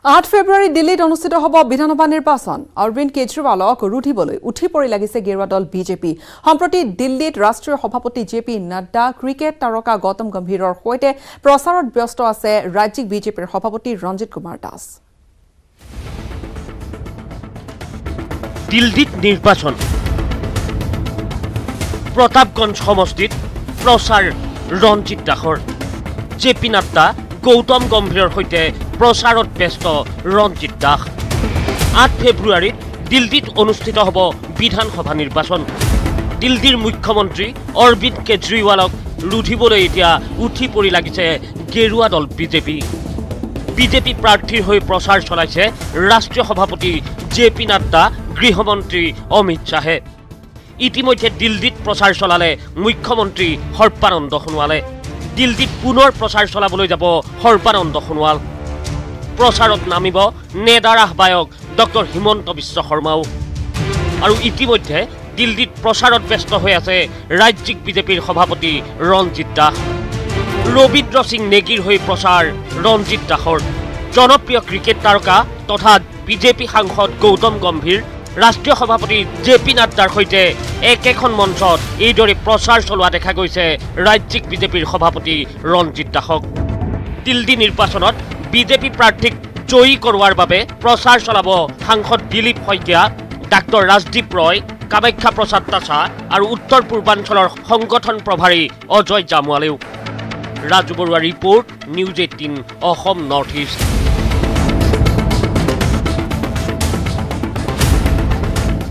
8 ফেব্ৰুৱাৰী দিল্লীত অনুষ্ঠিত হ'ব বিধানসভা নিৰ্বাচন। অৰবিন্দ কেজৰিৱালক ৰুধিবলৈ উঠি পৰি লাগিছে গেৰুৱা দল বিজেপি। সম্প্ৰতি দিল্লীত ৰাষ্ট্ৰীয় সভাপতি জেপি নাড্ডা, ক্ৰিকেট তাৰকা গৌতম গম্ভীৰৰ সৈতে প্ৰচাৰত ব্যস্ত আছে ৰাজ্যিক বিজেপিৰ সভাপতি ৰঞ্জিত কুমাৰ দাস। দিল্লীত নিৰ্বাচন, প্ৰতাপগঞ্জ সমষ্টিত প্ৰচাৰ ৰঞ্জিত দাসৰ। জেপি নাড্ডা, গৌতম গম্ভীৰৰ সৈতে প্ৰচাৰত ব্যস্ত ৰঞ্জিত দাস। 8 ফেব্ৰুৱাৰীত দিল্লীত অনুষ্ঠিত হ'ব বিধানসভা নিৰ্বাচন। দিল্লীৰ মুখ্যমন্ত্ৰী অৰবিন্দ কেজৰিৱালক ৰুধিবলৈ এতিয়া উঠি পৰি লাগিছে গেৰুৱা দল বিজেপি। বিজেপি প্ৰাৰ্থীৰ হৈ প্ৰচাৰ চলাইছে ৰাষ্ট্ৰীয় সভাপতি জেপি নাড্ডা, গৃহমন্ত্ৰী অমিত শ্বাহে। ইতিমধ্যে দিল্লীত প্ৰচাৰ চলালে মুখ্যমন্ত্ৰী সৰ্বানন্দ সোণোৱালে। দিল্লীত পুনৰ প্ৰচাৰ চলাবলৈ যাব সৰ্বানন্দ সোণোৱাল। প্ৰচাৰত নামিব নেডাৰ আহ্বায়ক ডক্টৰ হিমন্ত বিশ্ব শৰ্মাও। আৰু ইতিমধ্যে দিল্লীত প্ৰচাৰত ব্যস্ত হৈ আছে ৰাজ্যিক বিজেপিৰ সভাপতি ৰঞ্জিত দাস। ৰবীন্দ্ৰ সিং নেগীৰ হৈ প্ৰচাৰ ৰঞ্জিত দাসৰ। জনপ্ৰিয় ক্ৰিকেট তাৰকা তথা বিজেপি সাংসদ গৌতম গম্ভীৰ ৰাষ্ট্ৰীয় সভাপতি জেপি নাড্ডাৰ সৈতে একেখন মঞ্চত এইদৰে প্ৰচাৰ চলোৱা দেখা গৈছে ৰাজ্যিক বিজেপিৰ সভাপতি ৰঞ্জিত দাসক। দিল্লী নিৰ্বাচনত বিজেপি প্ৰাৰ্থীক জয়ী কৰোৱাৰ বাবে প্ৰচাৰ চলাব সাংসদ দিলীপ শইকীয়া, ডাক্তৰ ৰাজদীপ ৰয়, কামাখ্যা প্ৰসাদ তাছা আৰু উত্তৰ পূৰ্বাঞ্চলৰ সংগঠন প্ৰভাৰী অজয় জামৱালেও। Raju Baruah report, news 18 Assam north east.